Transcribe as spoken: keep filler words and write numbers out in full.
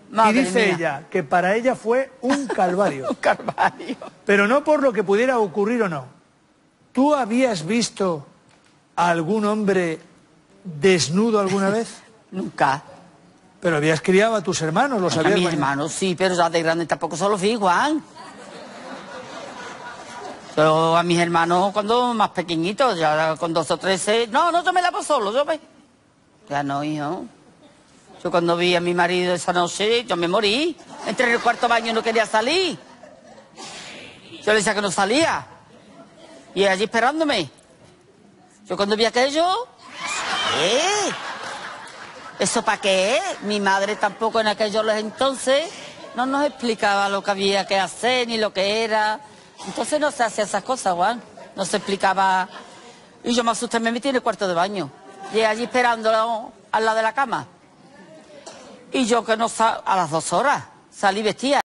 Madre y dice mía. ella que para ella fue un calvario. Un calvario. Pero no por lo que pudiera ocurrir o no. ¿Tú habías visto a algún hombre desnudo alguna vez? Nunca. Pero habías criado a tus hermanos, los A habías... mis hermanos sí, pero ya de grande tampoco se los vi, Juan. Pero a mis hermanos cuando más pequeñitos, ya con dos o trece... No, no, yo me lavo solo, yo me... Ya no, hijo. Yo cuando vi a mi marido esa noche, yo me morí. Entré en el cuarto baño y no quería salir. Yo le decía que no salía. Y allí esperándome. Yo cuando vi aquello... ¿Qué? ¿Eso para qué? Mi madre tampoco en aquellos entonces no nos explicaba lo que había que hacer ni lo que era. Entonces no se hacía esas cosas, Juan. No se explicaba. Y yo me asusté, me metí en el cuarto de baño. Y allí esperándolo al lado de la cama. Y yo que no sal... a las dos horas salí vestida.